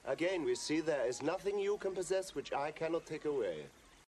Again, we see there is nothing you can possess which I cannot take away.